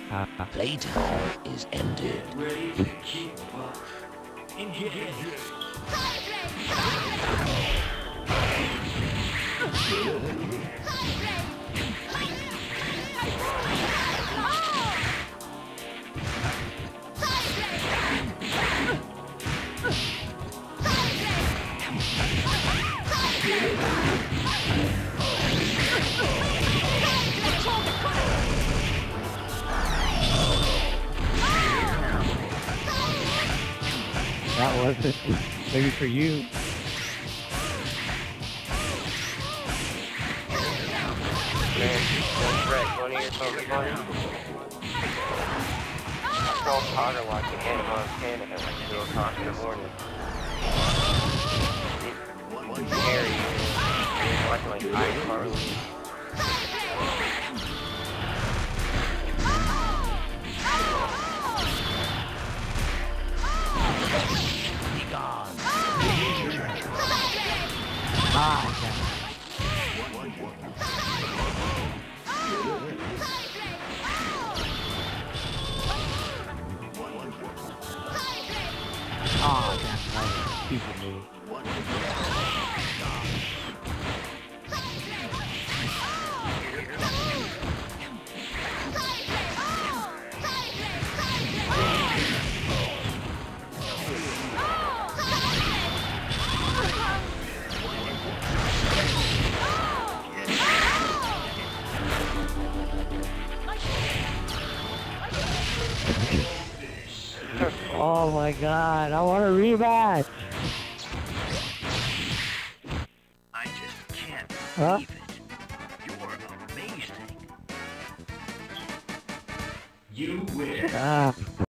Playtime is ended. Ready to keep up. Engage. That wasn't maybe for you. Man, don't wreck one of your Pokemon. I saw Potter watching Hannah Montana at like 2 o'clock in the morning. Harry was watching like iCarly. Be gone. Ah, that's stupid move. Oh my god, I want a rematch! I just can't Huh? believe it. You're amazing. You win. Ah.